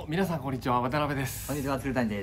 皆さんこんにちは、渡辺です。 こんにちは、鶴谷です。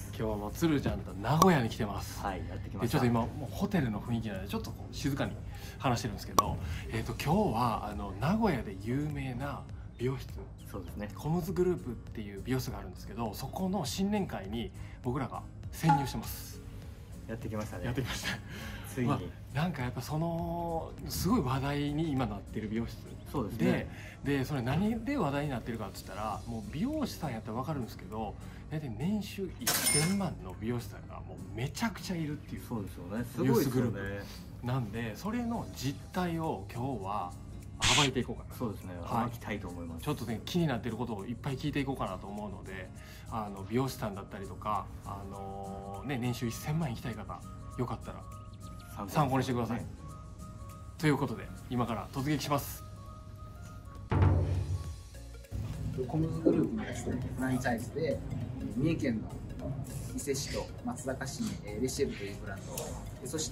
今日も鶴ちゃんと名古屋に来てます。 はい、やってきました。 でちょっと今もうホテルの雰囲気なのでちょっとこう静かに話してるんですけど、今日は名古屋で有名な美容室、 そうですね、 コムズグループっていう美容室があるんですけど、そこの新年会に僕らが潜入してます。 やってきましたね。 やってきました。 ついに、 なんかやっぱそのすごい話題に今なってる美容室そうですね。 でそれ何で話題になってるかって言ったら、もう美容師さんやったら分かるんですけど、大体年収1000万の美容師さんがもうめちゃくちゃいるっていう。 そうですよね。すごいですよね。 なんでそれの実態を今日は暴いていこうかな。 そうですね。暴きたいと思います。 ちょっとね、気になってることをいっぱい聞いていこうかなと思うので、美容師さんだったりとか、年収1000万いきたい方、よかったら参考にしてください。ということで今から突撃します。 コムズグループのですね、フランチャイズで三重県の伊勢市と松阪市にレシェルというブランド、そして、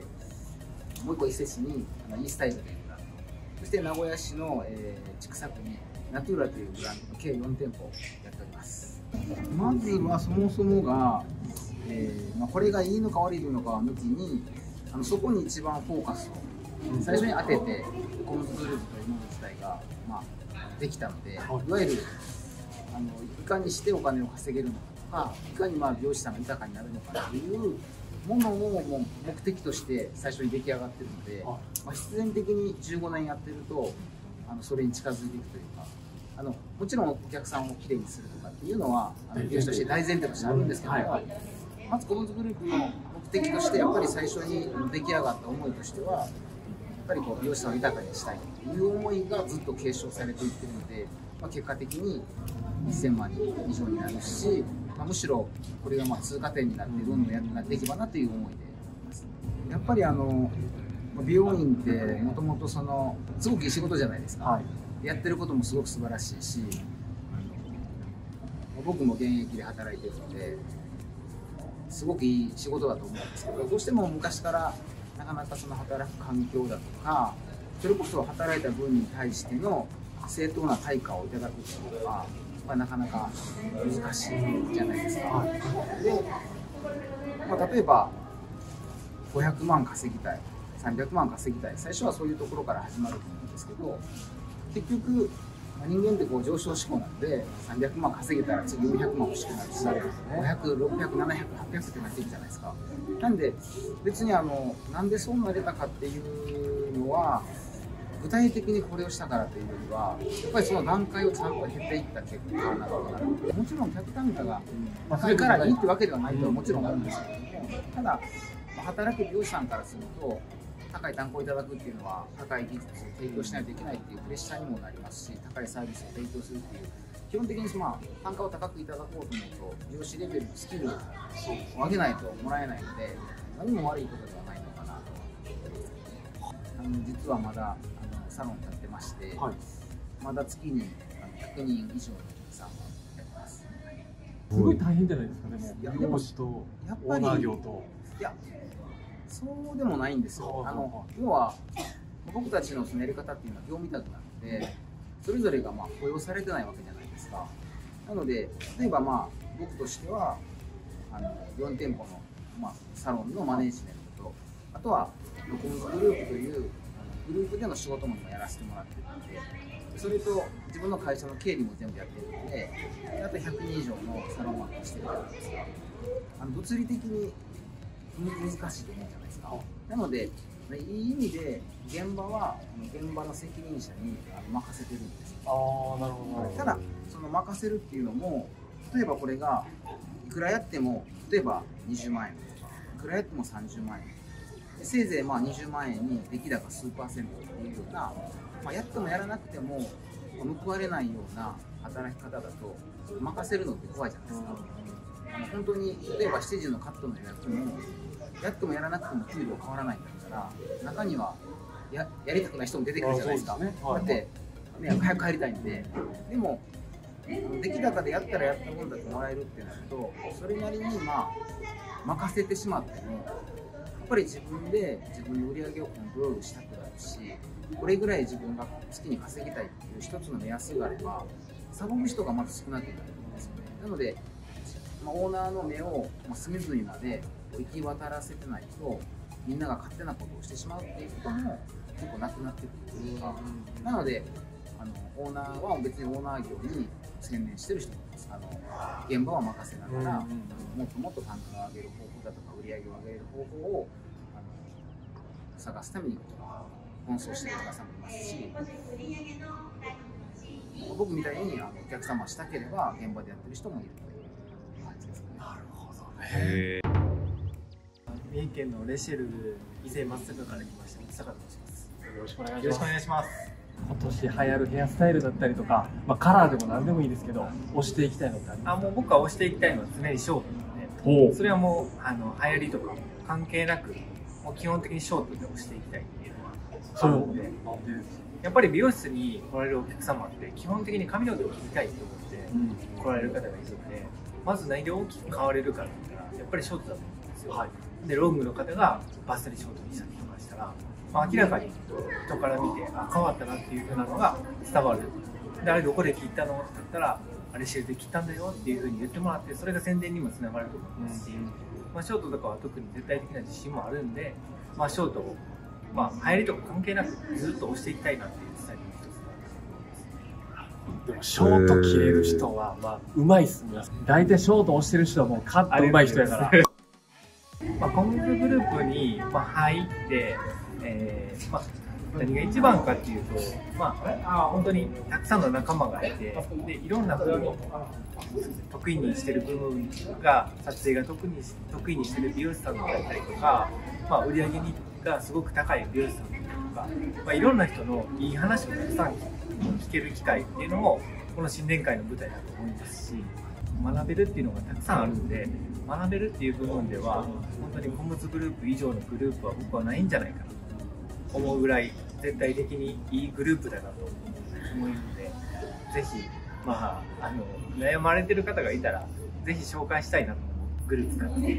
もう一個伊勢市にイースタイルというブランド、そして名古屋市の千種区にナトゥーラというブランドの計4店舗やっております。まずはそもそもが、これがいいのか悪いのかは抜きに、そこに一番フォーカスを最初に当てて、コムズグループというもの自体が、できたので、いわゆるいかにしてお金を稼げるのかとか、いかに美容師さんが豊かになるのかというものをもう目的として最初に出来上がっているので、必然的に15年やってるとそれに近づいていくというか、もちろんお客さんをきれいにするとかっていうのは美容師として大前提としてあるんですけども、まずコムズグループの目的としてやっぱり最初に出来上がった思いとしては、やっぱり美容師さんを豊かにしたいという思いがずっと継承されていっているので、結果的に1000万人以上になるし、むしろこれが通過点になってどんどんやっていけばなという思いでいます。やっぱり美容院ってもともとすごくいい仕事じゃないですか、やってることもすごく素晴らしいし、僕も現役で働いているのですごくいい仕事だと思うんですけど、どうしても昔からなかなか働く環境だとか、それこそ働いた分に対しての正当な対価をいただくっていうのは、なかなか難しいじゃないですか。で、例えば500万稼ぎたい、300万稼ぎたい、最初はそういうところから始まると思うんですけど、結局人間って上昇志向なので、300万稼げたら次400万欲しくなるし、500、600、700、800ってなっていくじゃないですか。なんで別になんでそうなれたかっていうのは、具体的にこれをしたからというよりは、やっぱりその段階をちゃんと経ていった結果なのかな。もちろん客単価が高いからいいってわけではないとはもちろんあるんですけども、ただ働く美容師さんからすると、高い単価をいただくっていうのは高い技術を提供しないといけないっていうプレッシャーにもなりますし、高いサービスを提供するっていう、基本的に単価を高くいただこうと思うと美容師レベルのスキルを上げないともらえないので、何も悪いことではないのかなと思ってます。実はまだサロンやってまして、まだ月に100人以上のお客さんがやってます。 すごい大変じゃないですか。でも美容師とオーナー業と。 いや、そうでもないんですよ。要は僕たちのやり方っていうのは業務委託なので、それぞれが雇用されてないわけじゃないですか。なので例えば僕としては4店舗のサロンのマネージメントと、あとはコムズグループというグループでの仕事も今やらせてもらってるので、それと自分の会社の経理も全部やってるので、あと100人以上のサロンワークをしてるじゃないですか。物理的に難しいと思うじゃないですか。なのでいい意味で現場は現場の責任者に任せてるんですよ。 なるほど。 ただその任せるっていうのも、例えばこれがいくらやっても、例えば20万円とかいくらやっても30万円、せいぜい20万円に出来高数パーセントっていうような、やってもやらなくても報われないような働き方だと任せるのって怖いじゃないですか。本当に例えば7時のカットの予約もやってもやらなくても給料変わらないんだったら、中にはやりたくない人も出てくるじゃないですか。だって、早く帰りたいんで。でも出来高でやったらやった分だけもらえるってなると、それなりに任せてしまっても、やっぱり自分で自分の売り上げをコントロールしたくなるし、これぐらい自分が月に稼ぎたいっていう一つの目安があれば、サボる人がまず少なくなるのなので、オーナーの目を隅々まで行き渡らせてないと、みんなが勝手なことをしてしまうっていうことも結構なくなってくるというか、なのでオーナーは別にオーナー業に専念してる人もいます。現場は任せながら、もっともっと単価を上げる方法だとか売り上げを上げる方法を探すために奔走している方さんもいますし、僕みたいにお客様したければ現場でやってる人もいるという感じですね。 なるほどね。 三重県のレシェル伊勢松阪から来ました松坂と申します。 よろしくお願いします。 よろしくお願いします。 今年流行るヘアスタイルだったりとか、カラーでも何でもいいですけど、推していきたいのってありますか？ もう僕は推していきたいのは常にショートなので、それはもう流行りとか関係なく、もう基本的にショートで推していきたいっていうのはあるので、やっぱり美容室に来られるお客様って基本的に髪の毛を切りたいと思って来られる方がいるので、まず何で大きく変われるかって言ったらやっぱりショートだと思うんですよ。はい、でロングの方がバッサリショートにしたりとかしたら、明らかに人から見て変わったなっていう風なのが伝わる。であれどこで切ったのって言ったら、あれシェルで切ったんだよっていう風に言ってもらって、それが宣伝にもつながると思いますし、ショートとかは特に絶対的な自信もあるんで、ショートを流行りとか関係なくずっと押していきたいなっていうスタイルの一つだと思います。 でもショート切れる人はうまいっすね。大体ショート押してる人はもうカットうまい人やから。 コムズグループに入って、何が一番かっていうと、本当にたくさんの仲間がいて、でいろんな風に得意にしてる部分が、撮影が得意にしてる美容師さんだったりとか、売り上げがすごく高い美容師さんだったりとか、いろんな人のいい話をたくさん聞ける機会っていうのもこの新年会の舞台だと思いますし、学べるっていうのがたくさんあるんで、学べるっていう部分では本当にコムズグループ以上のグループは僕はないんじゃないかなと思うぐらい、絶対的にいいグループだなと思うので、ぜひ悩まれてる方がいたらぜひ紹介したいなと思うグループかなと思い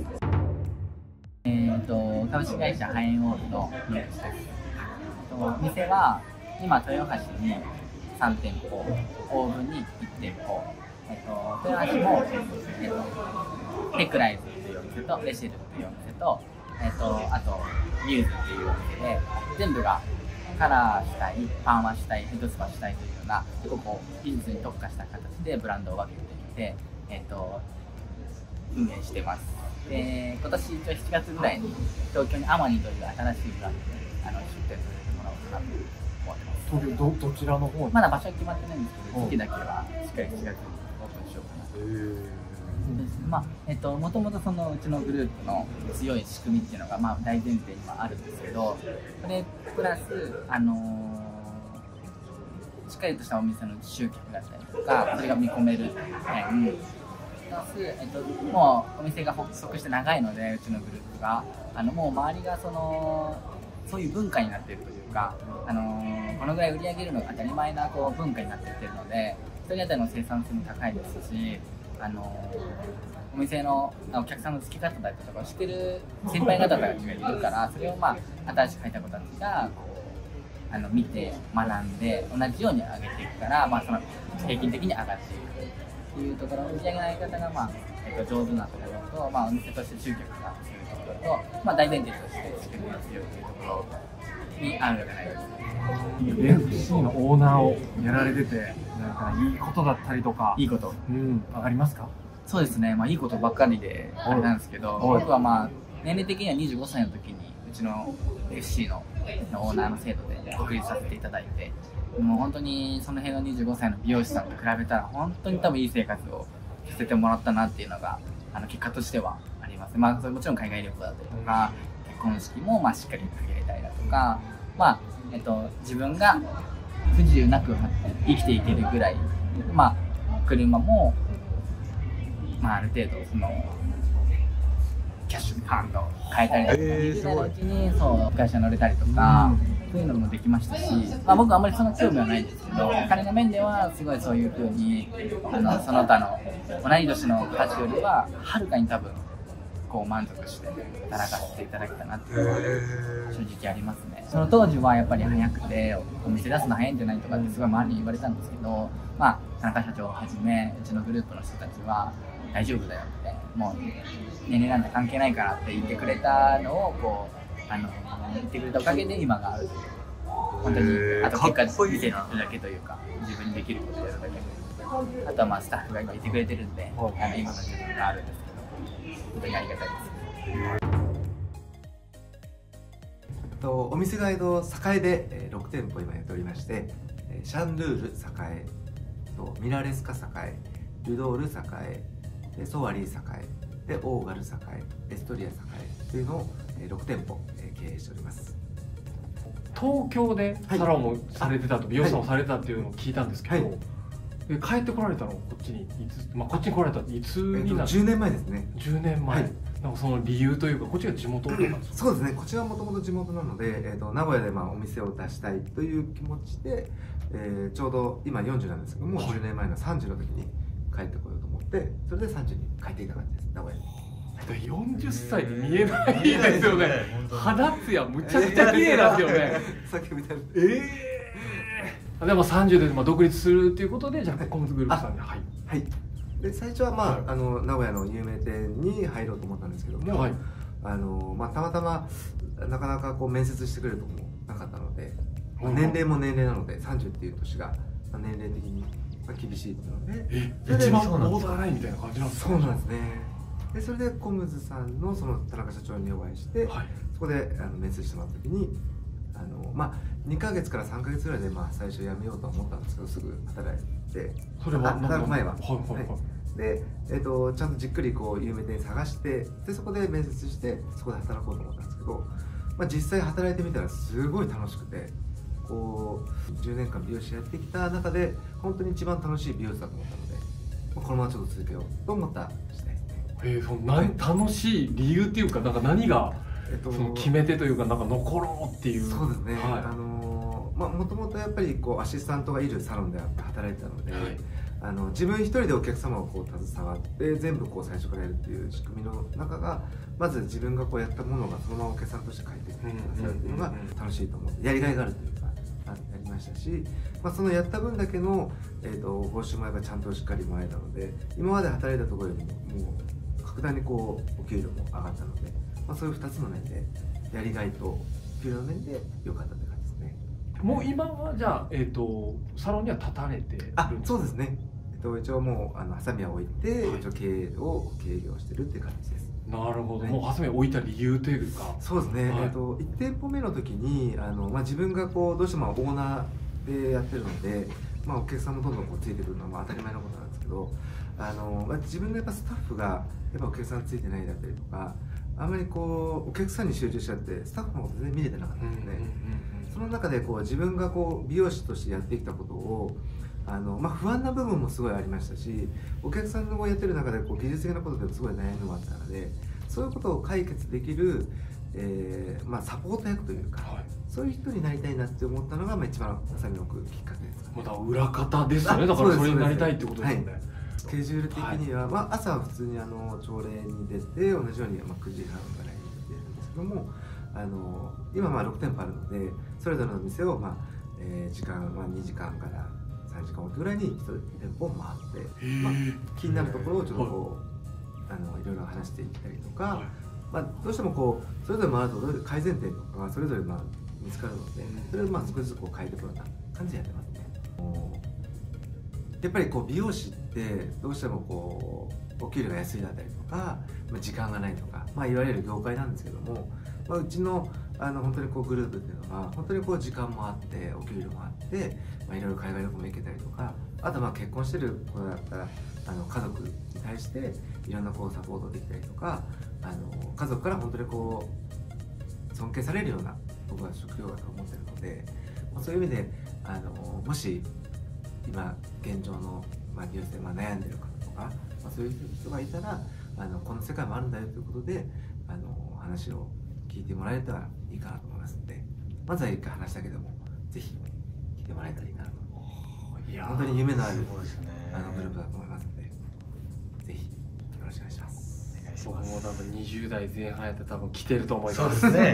ます。株式会社ハイエンオールの宮内です。店は今豊橋に3店舗、大分に1店舗、豊橋も、テクライズというお店とレシェルというお店と、あとミューズというお店で、全部がカラーしたい、パーマしたい、ヘッドスパしたいというような技術に特化した形でブランドを分けていて、運営してます。で今年一応7月ぐらいに東京にアマニという新しいブランドで出店させてもらおうかなと思ってます。 東京どちらの方に？ まだ場所は決まってないんですけど、時期だけはしっかり7月にオープンしようかなと。もともとそのうちのグループの強い仕組みっていうのが大前提にはあるんですけど、それプラスしっかりとしたお店の集客だったりとか、それが見込める点プラス、もうお店が発足して長いので、うちのグループがもう周りがそういう文化になっているというか、このぐらい売り上げるのが当たり前な文化になっていってるので、一人当たりの生産性も高いですし、お店のお客さんの付き方だったりとかを知ってる先輩方たちがいるから、それを新しく入った子たちが見て学んで同じように上げていくから、その平均的に上がっていくっていうところ、売り上げの上げ方が上手なところと、お店として集客が強いところと、大前提として仕組みが強いというところにあるんじゃないですか。 FC のオーナーをやられてて、いいことだったりとか、 いいこと、 ありますか？ そうですね、いいことばっかりであれなんですけど、僕は年齢的には25歳の時にうちの FC のオーナーの制度で独立させていただいて、もう本当にその辺の25歳の美容師さんと比べたら本当に多分いい生活をさせてもらったなっていうのが結果としてはあります。それもちろん海外旅行だったりとか、結婚式もしっかり受け入れたりだとか、自分が不自由なく生きていけるぐらい、車もある程度キャッシュにパンと変えたりだとか、20代のうちに会社乗れたりとか、そういうのもできましたし、僕はあんまりその興味はないんですけど、金の面ではすごいそういう風にその他の同い年の子たちよりははるかに多分こう満足して働かせていただけたなっていうのは正直ありますね。その当時はやっぱり早くてお店出すの早いんじゃないとかってすごい周りに言われたんですけど、まあ田中社長をはじめうちのグループの人たちは大丈夫だよってもう年齢なんて関係ないからって言ってくれたのをこう言ってくれたおかげで今があるという本当にあと結果見せてるだけというか自分にできることをやるだけというかあとはまあスタッフが今いてくれてるんで今の自分があるんですけど本当にありがたいです。 お店が栄で6店舗今やっておりまして、シャンルール栄とミラレスカ栄、ルドール栄、ソワリー栄でオーガル栄、エストリア栄というのを6店舗経営しております。 東京でサロンもされてたと、美容師さんもされてたっていうのを聞いたんですけど、帰ってこられたのこっちにいつ、まあ、こっちに来られたいつになる 10年前ですね。 10年前、なんかその理由というかこっちが地元とかですか？ そうですね、こちらはもともと地元なので、名古屋でお店を出したいという気持ちで、ちょうど今40なんですけども、10年前の30の時に帰ってこようと思ってそれで30に帰っていた感じです、名古屋に。 40歳に見えないですよね。肌ツヤむちゃくちゃ綺麗なんですよね。 さっきみたいな。 でも30で独立するっていうことで、じゃあコムズグループさんにはい。で最初は名古屋の有名店に入ろうと思ったんですけども、たまたまなかなか面接してくれるとこもなかったので、年齢も年齢なので30っていう年が年齢的に厳しいっていうので、 一番オーダーラインみたいな感じなんですか？ そうなんですね。でそれでコムズさんのその田中社長にお会いして、そこで面接してもらった時に2ヶ月から3ヶ月ぐらいで最初辞めようと思ったんですけど、すぐ働いて、それは働く前はで、ちゃんとじっくり有名店探して、でそこで面接してそこで働こうと思ったんですけど、実際働いてみたらすごい楽しくて、10年間美容師やってきた中で本当に一番楽しい美容師だと思ったので、このままちょっと続けようと思った次第ですね。 楽しい理由っていうか、なんか何がその決め手というか、なんか残ろうっていう。 そうですね、もともとやっぱりアシスタントがいるサロンで働いてたので、自分一人でお客様を携わって全部最初からやるっていう仕組みの中が、まず自分がやったものがそのままお客さんとして返ってきてくださるっていうのが楽しいと思って、やりがいがあるというかやりましたし、そのやった分だけの、報酬もやっぱちゃんとしっかりもらえたので、今まで働いたところよりももう格段にお給料も上がったので、そういう2つの面でやりがいと給料の面で良かったって感じですね。 もう今はじゃあ、サロンには立たれてるんですか？ そうですね。一応もうハサミは置いて、一応経営をしてるっていう感じです。 なるほど。もうハサミを置いた理由というか。 そうですね。1店舗目の時に自分がどうしてもオーナーでやってるので、お客さんもどんどんついてくるのは当たり前のことなんですけど、自分のやっぱスタッフがやっぱお客さんついてないだったりとか、あんまりお客さんに集中しちゃってスタッフのこと全然見れてなかったんですね。その中で自分が美容師としてやってきたことを不安な部分もすごいありましたし、お客さんのやってる中で技術的なことですごい悩みもあったので、そういうことを解決できる、サポート役というか、そういう人になりたいなって思ったのが一番ハサミを置くきっかけですかね。 また裏方ですよね。だからそれになりたいってことですよね。 スケジュール的には、朝は普通に朝礼に出て、同じように9時半ぐらいに出るんですけども、今6店舗あるので、それぞれの店を時間2時間から3時間おきぐらいに1店舗を回って、気になるところをちょっといろいろ話していったりとか、どうしてもそれぞれ回ると改善点とかがそれぞれ見つかるので、それを少しずつ変えていくような感じでやってますね。やっぱり美容師ってどうしてもお給料が安いだったりとか、時間がないとか、言われる業界なんですけども、うちの本当にグループっていうのは本当に時間もあってお給料もあって、いろいろ海外旅行も行けたりとか、あと結婚してる子だったら家族に対していろんなサポートできたりとか、家族から本当に尊敬されるような僕は職業だと思ってるので、そういう意味でもし今現状の美容師で悩んでる方とか、そういう人がいたらこの世界もあるんだよということで話を聞いてもらえたらいいかなと思いますので、まずは一回話だけでもぜひ聞いてもらえたらいいなと。本当に夢のあるグループだと思いますので、ぜひよろしくお願いします。 します。 僕も多分20代前半やって多分来てると思いそうま。 ですすね。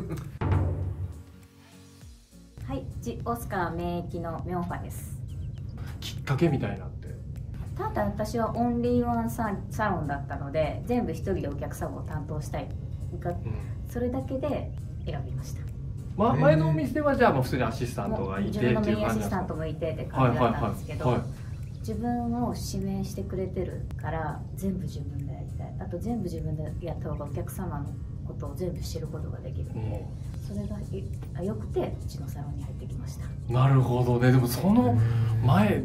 はい、オスカー免疫のミョンファです。 きっかけみたいなって。 ただ私はオンリーワンサロンだったので、全部一人でお客様を担当したいが、それだけで選びました。 前のお店はじゃあもう普通にアシスタントがいて自っていう分のメインア感じなんですか。 シスタントもいてって感じだったんですけど、 はい自分を指名してくれてるから全部自分でやりたい。あと全部自分でやった方がお客様のことを全部知ることができるので、それが良くてうちのサロンに入ってきました。 なるほどね。でもその前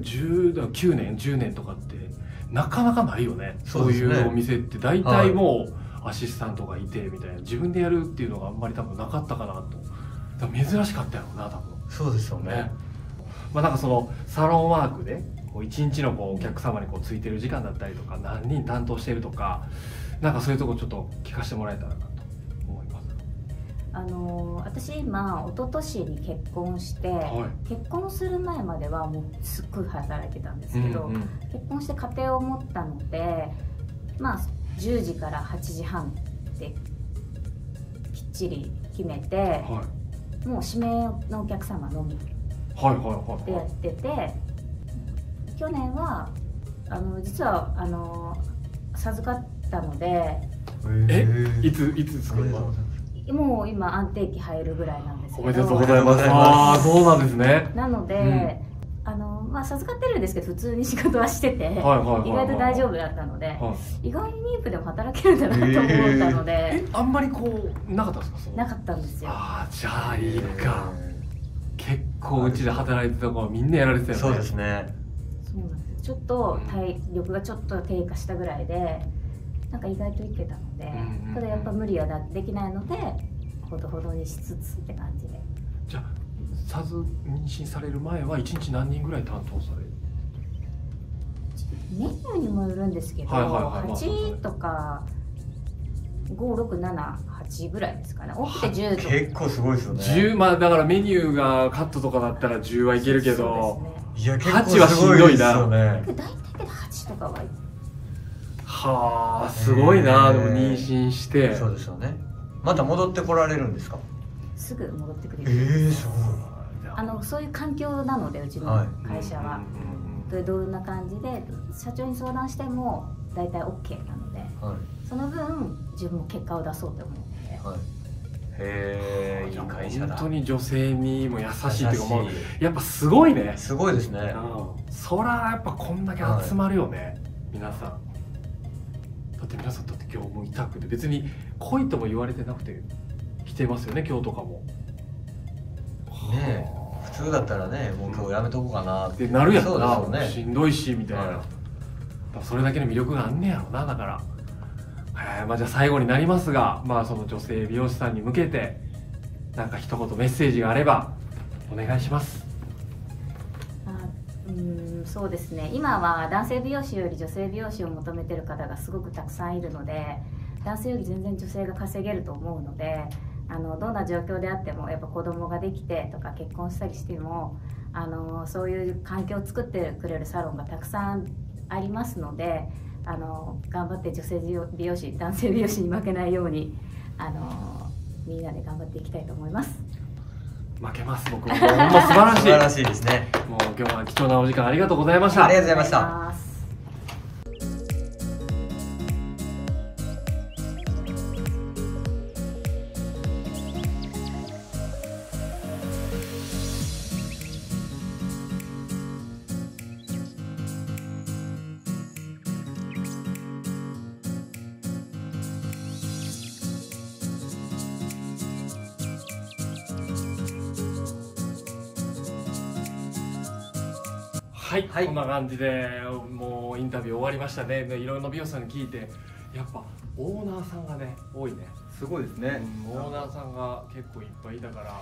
9年10年とかってなかなかないよね。そういうお店って大体もうアシスタントがいてみたいな、自分でやるっていうのがあんまり多分なかったかなと。だから珍しかったよな多分。 そうですよね。 なんかそのサロンワークで一日のお客様についてる時間だったりとか、何人担当してるとか、なんかそういうとこちょっと聞かせてもらえたらなと思います。 私今一昨年に結婚して、結婚する前まではもうすっごい働いてたんですけど、結婚して家庭を持ったので、10時から8時半できっちり決めて、もう指名のお客様のみでやってて、去年は実は授かったので、 いつですか？ もう今安定期入るぐらいなんですけど。 おめでとうございます。ああ、そうなんですね。 なので、授かってるんですけど普通に仕事はしてて、意外と大丈夫だったので、意外に妊婦でも働けるんだなと思ったので。 あんまりなかったですか？ なかったんですよ。 じゃあいいか。結構うちで働いてた子はみんなやられてたよね。 そうですね。 そうなんです。ちょっと体力がちょっと低下したぐらいで、なんか意外といけたので、ただやっぱ無理はできないので、ほどほどにしつつって感じで。 じゃあ妊娠される前は1日何人ぐらい担当される？ メニューにもよるんですけど、8とか5、6、7、8ぐらいですかね。多くて10とか。 結構すごいですよね。 10、だからメニューがカットとかだったら10はいけるけど、 いや結構8はしんどいな。 大体けど8とかは。 はあ、すごいな。でも妊娠して。 そうですよね。また戻ってこられるんですか？ すぐ戻ってくれる。 すごい。 そういう環境なのでうちの会社は。どんな感じで社長に相談しても大体 OK なので、その分自分も結果を出そうと思うので。 いい会社だ。 本当に女性にも優しいっていうか、やっぱすごいね。 すごいですね。 そらやっぱこんだけ集まるよね、皆さん。だって皆さんだって業務委託で別に来いとも言われてなくて来てますよね、今日とかも。 ねえ、普通だったらね、もう今日やめとこうかなってなるやつな、しんどいしみたいな。それだけの魅力があんねやろな。だからじゃあ最後になりますが、その女性美容師さんに向けてなんか一言メッセージがあればお願いします。 そうですね、今は男性美容師より女性美容師を求めてる方がすごくたくさんいるので、男性より全然女性が稼げると思うので、どんな状況であってもやっぱ子供ができてとか結婚したりしてもそういう環境を作ってくれるサロンがたくさんありますので、頑張って女性美容師男性美容師に負けないようにみんなで頑張っていきたいと思います。 負けます。僕もほんま素晴らしい。 素晴らしいですね。 もう今日は貴重なお時間ありがとうございました。 ありがとうございました。 はい、こんな感じでもうインタビュー終わりましたね。いろんな美容師さんに聞いて、やっぱオーナーさんがね多いね。 すごいですね。 オーナーさんが結構いっぱいいたから、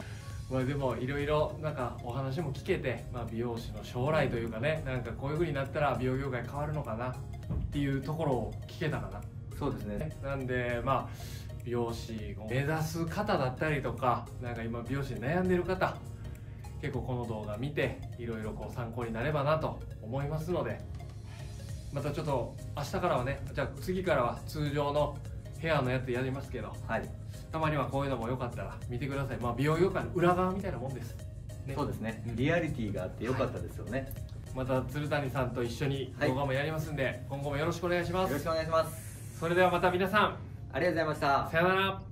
でもいろいろなんかお話も聞けて、美容師の将来というかね、なんかこういう風になったら美容業界変わるのかなっていうところを聞けたかな。 そうですね。 なんで美容師を目指す方だったりとか、なんか今美容師で悩んでる方、結構この動画見ていろいろ参考になればなと思いますので、またちょっと明日からはね、じゃあ次からは通常のヘアのやつやりますけど、 はい、 たまにはこういうのもよかったら見てください。まあ美容業界の裏側みたいなもんです、ね、 そうですね、リアリティがあってよかったですよね。 また鶴谷さんと一緒に動画もやりますんで、今後もよろしくお願いします。 よろしくお願いします。 それではまた皆さんありがとうございました。 さよなら。